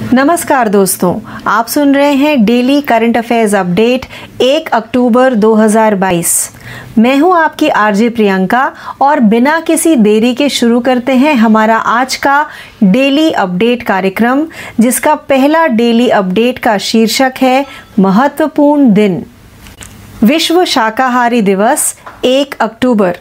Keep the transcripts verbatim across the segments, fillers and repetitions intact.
नमस्कार दोस्तों, आप सुन रहे हैं डेली करंट अफेयर्स अपडेट एक अक्टूबर दो हज़ार बाईस। मैं हूं आपकी आरजे प्रियंका और बिना किसी देरी के शुरू करते हैं हमारा आज का डेली अपडेट कार्यक्रम, जिसका पहला डेली अपडेट का शीर्षक है महत्वपूर्ण दिन। विश्व शाकाहारी दिवस एक अक्टूबर।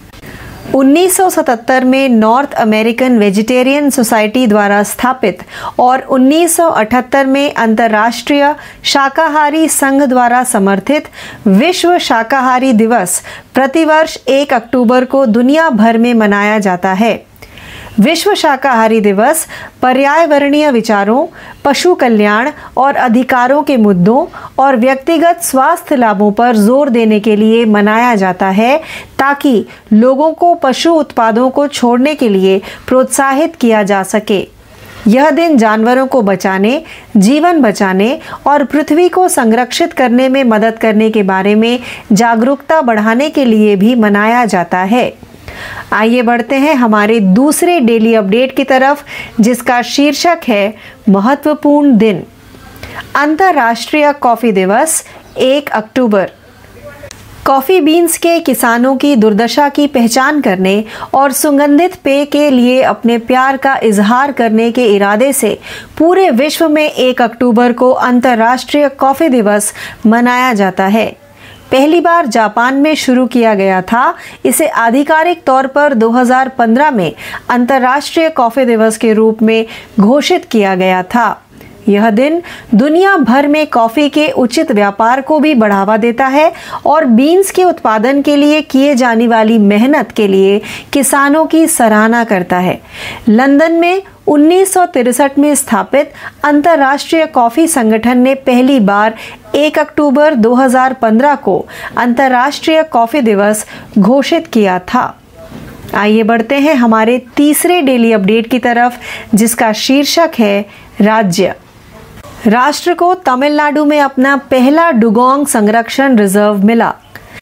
उन्नीस सौ सतहत्तर में नॉर्थ अमेरिकन वेजिटेरियन सोसाइटी द्वारा स्थापित और उन्नीस सौ अठहत्तर में अंतर्राष्ट्रीय शाकाहारी संघ द्वारा समर्थित विश्व शाकाहारी दिवस प्रतिवर्ष एक अक्टूबर को दुनिया भर में मनाया जाता है। विश्व शाकाहारी दिवस पर्यावरणीय विचारों, पशु कल्याण और अधिकारों के मुद्दों और व्यक्तिगत स्वास्थ्य लाभों पर जोर देने के लिए मनाया जाता है, ताकि लोगों को पशु उत्पादों को छोड़ने के लिए प्रोत्साहित किया जा सके। यह दिन जानवरों को बचाने, जीवन बचाने और पृथ्वी को संरक्षित करने में मदद करने के बारे में जागरूकता बढ़ाने के लिए भी मनाया जाता है। आइए बढ़ते हैं हमारे दूसरे डेली अपडेट की तरफ, जिसका शीर्षक है महत्वपूर्ण दिन। अंतर्राष्ट्रीय कॉफी दिवस एक अक्टूबर। कॉफी बीन्स के किसानों की दुर्दशा की पहचान करने और सुगंधित पेय के लिए अपने प्यार का इजहार करने के इरादे से पूरे विश्व में एक अक्टूबर को अंतर्राष्ट्रीय कॉफी दिवस मनाया जाता है। पहली बार जापान में शुरू किया गया था। इसे आधिकारिक तौर पर दो हज़ार पंद्रह में अंतर्राष्ट्रीय कॉफी दिवस के रूप में घोषित किया गया था। यह दिन दुनिया भर में कॉफी के उचित व्यापार को भी बढ़ावा देता है और बीन्स के उत्पादन के लिए किए जाने वाली मेहनत के लिए किसानों की सराहना करता है। लंदन में उन्नीस सौ तिरसठ में स्थापित अंतर्राष्ट्रीय कॉफी संगठन ने पहली बार एक अक्टूबर दो हज़ार पंद्रह को अंतर्राष्ट्रीय कॉफी दिवस घोषित किया था। आइए बढ़ते हैं हमारे तीसरे डेली अपडेट की तरफ, जिसका शीर्षक है राज्य। राष्ट्र को तमिलनाडु में अपना पहला डुगोंग संरक्षण रिजर्व मिला।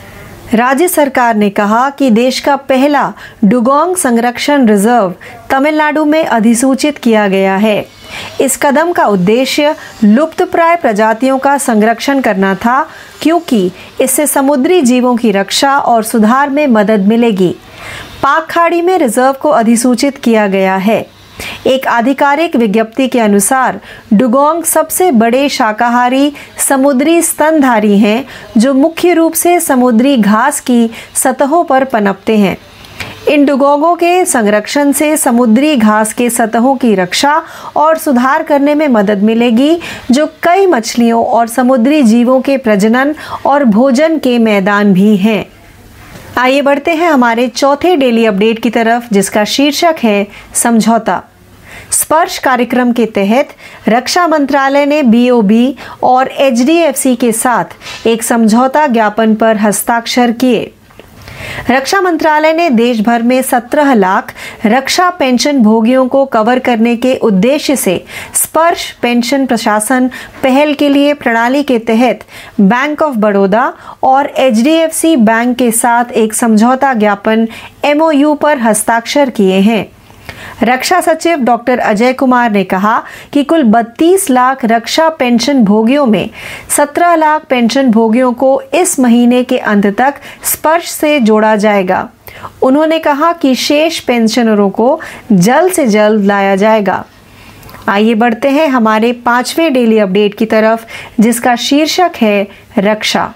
राज्य सरकार ने कहा कि देश का पहला डुगोंग संरक्षण रिजर्व तमिलनाडु में अधिसूचित किया गया है। इस कदम का उद्देश्य लुप्तप्राय प्रजातियों का संरक्षण करना था, क्योंकि इससे समुद्री जीवों की रक्षा और सुधार में मदद मिलेगी। पाक खाड़ी में रिजर्व को अधिसूचित किया गया है। एक आधिकारिक विज्ञप्ति के अनुसार डुगोंग सबसे बड़े शाकाहारी समुद्री स्तनधारी हैं, जो मुख्य रूप से समुद्री घास की सतहों पर पनपते हैं। इन डुगोंगों के संरक्षण से समुद्री घास के सतहों की रक्षा और सुधार करने में मदद मिलेगी, जो कई मछलियों और समुद्री जीवों के प्रजनन और भोजन के मैदान भी हैं। आइए बढ़ते हैं हमारे चौथे डेली अपडेट की तरफ, जिसका शीर्षक है समझौता। स्पर्श कार्यक्रम के तहत रक्षा मंत्रालय ने बी ओ बी और एच डी एफ सी के साथ एक समझौता ज्ञापन पर हस्ताक्षर किए। रक्षा मंत्रालय ने देश भर में सत्रह लाख रक्षा पेंशन भोगियों को कवर करने के उद्देश्य से स्पर्श पेंशन प्रशासन पहल के लिए प्रणाली के तहत बैंक ऑफ बड़ौदा और H D F C bank के साथ एक समझौता ज्ञापन एम ओ यू पर हस्ताक्षर किए हैं। रक्षा सचिव डॉक्टर अजय कुमार ने कहा कि कुल बत्तीस लाख रक्षा पेंशन भोगियों में सत्रह लाख पेंशन भोगियों को इस महीने के अंत तक स्पर्श से जोड़ा जाएगा। उन्होंने कहा कि शेष पेंशनरों को जल्द से जल्द लाया जाएगा। आइए बढ़ते हैं हमारे पांचवें डेली अपडेट की तरफ, जिसका शीर्षक है रक्षा।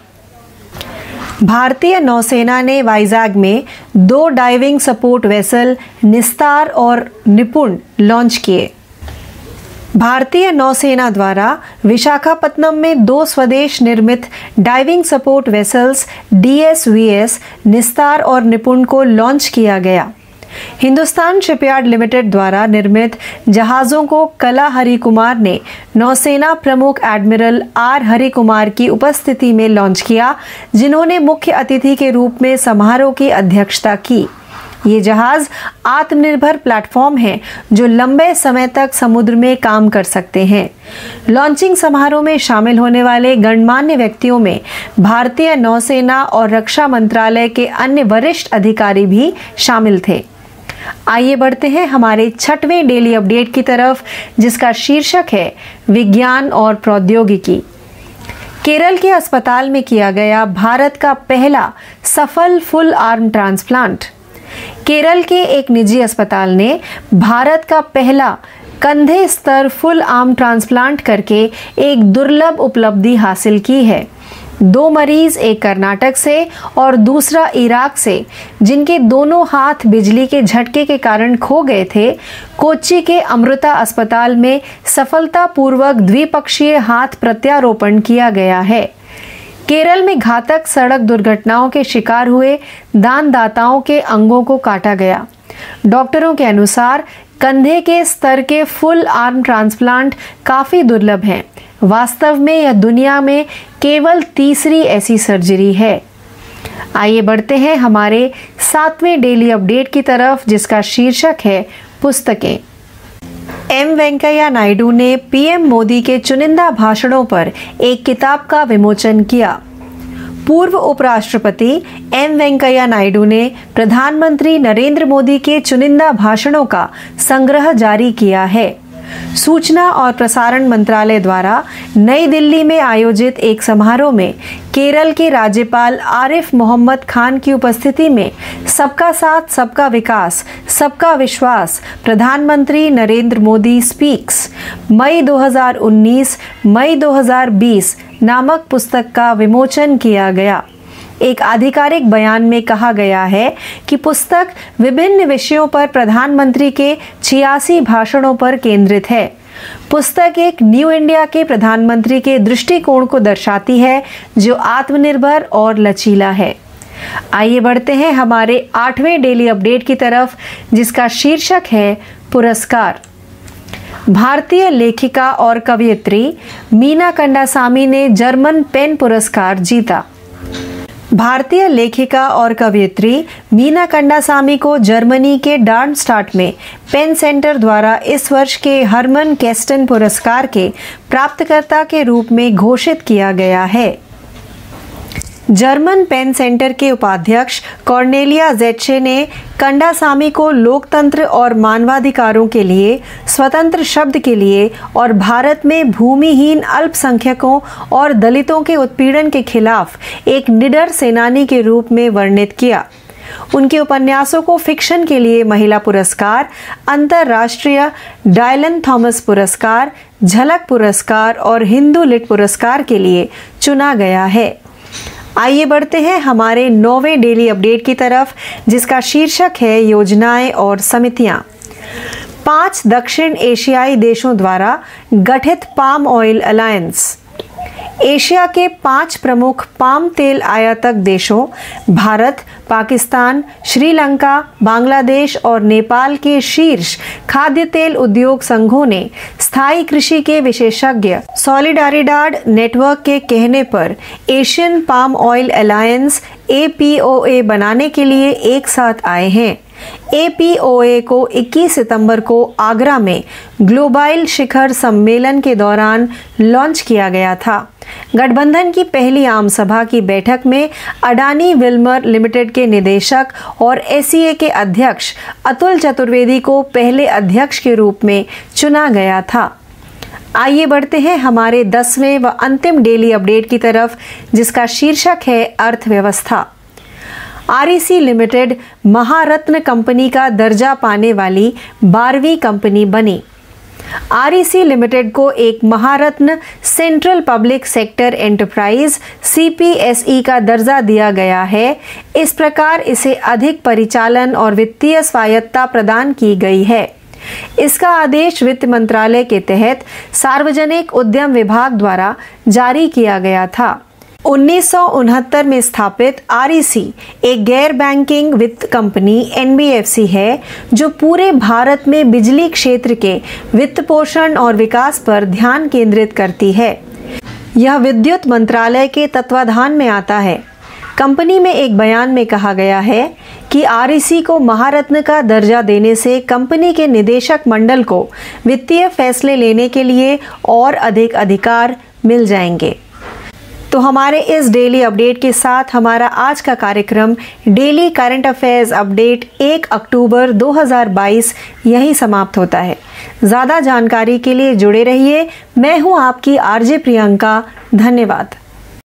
भारतीय नौसेना ने वाइजैग में दो डाइविंग सपोर्ट वेसल निस्तार और निपुण लॉन्च किए। भारतीय नौसेना द्वारा विशाखापत्तनम में दो स्वदेश निर्मित diving support vessels D S V S Nistar और निपुण को लॉन्च किया गया। हिंदुस्तान शिपयार्ड लिमिटेड द्वारा निर्मित जहाज़ों को कला हरि कुमार ने नौसेना प्रमुख एडमिरल आर हरि कुमार की उपस्थिति में लॉन्च किया, जिन्होंने मुख्य अतिथि के रूप में समारोह की अध्यक्षता की। ये जहाज आत्मनिर्भर प्लेटफॉर्म हैं, जो लंबे समय तक समुद्र में काम कर सकते हैं। लॉन्चिंग समारोह में शामिल होने वाले गणमान्य व्यक्तियों में भारतीय नौसेना और रक्षा मंत्रालय के अन्य वरिष्ठ अधिकारी भी शामिल थे। आइए बढ़ते हैं हमारे छठवें डेली अपडेट की तरफ, जिसका शीर्षक है विज्ञान और प्रौद्योगिकी। केरल के अस्पताल में किया गया भारत का पहला सफल फुल आर्म ट्रांसप्लांट। केरल के एक निजी अस्पताल ने भारत का पहला कंधे स्तर फुल आर्म ट्रांसप्लांट करके एक दुर्लभ उपलब्धि हासिल की है। दो मरीज, एक कर्नाटक से और दूसरा इराक से, जिनके दोनों हाथ बिजली के झटके के कारण खो गए थे, कोच्चि के अमृता अस्पताल में सफलतापूर्वक द्विपक्षीय हाथ प्रत्यारोपण किया गया है। केरल में घातक सड़क दुर्घटनाओं के शिकार हुए दानदाताओं के अंगों को काटा गया। डॉक्टरों के अनुसार कंधे के स्तर के फुल आर्म ट्रांसप्लांट काफी दुर्लभ हैं। वास्तव में यह दुनिया में केवल तीसरी ऐसी सर्जरी है। आइए बढ़ते हैं हमारे सातवें डेली अपडेट की तरफ, जिसका शीर्षक है पुस्तकें। एम वेंकैया नायडू ने पीएम मोदी के चुनिंदा भाषणों पर एक किताब का विमोचन किया। पूर्व उपराष्ट्रपति एम वेंकैया नायडू ने प्रधानमंत्री नरेंद्र मोदी के चुनिंदा भाषणों का संग्रह जारी किया है। सूचना और प्रसारण मंत्रालय द्वारा नई दिल्ली में आयोजित एक समारोह में केरल के राज्यपाल आरिफ मोहम्मद खान की उपस्थिति में सबका साथ सबका विकास सबका विश्वास प्रधानमंत्री नरेंद्र मोदी स्पीक्स मई दो हज़ार उन्नीस मई दो हज़ार बीस नामक पुस्तक का विमोचन किया गया। एक आधिकारिक बयान में कहा गया है कि पुस्तक विभिन्न विषयों पर प्रधानमंत्री के छियासी भाषणों पर केंद्रित है। पुस्तक एक न्यू इंडिया के प्रधानमंत्री के दृष्टिकोण को दर्शाती है, जो आत्मनिर्भर और लचीला है। आइए बढ़ते हैं हमारे आठवें डेली अपडेट की तरफ, जिसका शीर्षक है पुरस्कार। भारतीय लेखिका और कवयित्री मीना कंडासामी ने जर्मन पेन पुरस्कार जीता। भारतीय लेखिका और कवयित्री मीना कंडासामी को जर्मनी के डार्मस्टाट में पेन सेंटर द्वारा इस वर्ष के हरमन केस्टन पुरस्कार के प्राप्तकर्ता के रूप में घोषित किया गया है। जर्मन पेन सेंटर के उपाध्यक्ष कॉर्नेलिया ज़ेट्शे ने कंडासामी को लोकतंत्र और मानवाधिकारों के लिए, स्वतंत्र शब्द के लिए और भारत में भूमिहीन अल्पसंख्यकों और दलितों के उत्पीड़न के खिलाफ एक निडर सेनानी के रूप में वर्णित किया। उनके उपन्यासों को फिक्शन के लिए महिला पुरस्कार, अंतर्राष्ट्रीय डायलन थॉमस पुरस्कार, झलक पुरस्कार और हिंदू लिट पुरस्कार के लिए चुना गया है। आइए बढ़ते हैं हमारे नौवें डेली अपडेट की तरफ, जिसका शीर्षक है योजनाएं और समितियां। पांच दक्षिण एशियाई देशों द्वारा गठित पाम ऑयल अलायंस। एशिया के पांच प्रमुख पाम तेल आयातक देशों भारत, पाकिस्तान, श्रीलंका, बांग्लादेश और नेपाल के शीर्ष खाद्य तेल उद्योग संघों ने स्थायी कृषि के विशेषज्ञ सॉलिडारिडाड नेटवर्क के कहने पर Asian palm oil alliance A P O A बनाने के लिए एक साथ आए हैं। ए पी ओ ए को इक्कीस सितंबर को आगरा में ग्लोबल शिखर सम्मेलन के दौरान लॉन्च किया गया था। गठबंधन की पहली आम सभा की बैठक में अडानी विल्मर लिमिटेड के निदेशक और एस ई ए के अध्यक्ष अतुल चतुर्वेदी को पहले अध्यक्ष के रूप में चुना गया था। आइए बढ़ते हैं हमारे दसवें व अंतिम डेली अपडेट की तरफ, जिसका शीर्षक है अर्थव्यवस्था। R E C limited Maharatna company का दर्जा पाने वाली बारहवीं कंपनी बनी। आर ई सी लिमिटेड को एक Maharatna central public sector enterprise C P S E का दर्जा दिया गया है। इस प्रकार इसे अधिक परिचालन और वित्तीय स्वायत्तता प्रदान की गई है। इसका आदेश वित्त मंत्रालय के तहत सार्वजनिक उद्यम विभाग द्वारा जारी किया गया था। उन्नीस सौ उनहत्तर में स्थापित आर ई सी एक गैर बैंकिंग वित्त company N B F C है, जो पूरे भारत में बिजली क्षेत्र के वित्त पोषण और विकास पर ध्यान केंद्रित करती है। यह विद्युत मंत्रालय के तत्वाधान में आता है। कंपनी में एक बयान में कहा गया है कि आर ई सी को महारत्न का दर्जा देने से कंपनी के निदेशक मंडल को वित्तीय फैसले लेने के लिए और अधिक अधिकार मिल जाएंगे। तो हमारे इस डेली अपडेट के साथ हमारा आज का कार्यक्रम डेली करंट अफेयर्स अपडेट एक अक्टूबर दो हज़ार बाईस यहीं समाप्त होता है। ज़्यादा जानकारी के लिए जुड़े रहिए। मैं हूं आपकी आरजे प्रियंका। धन्यवाद।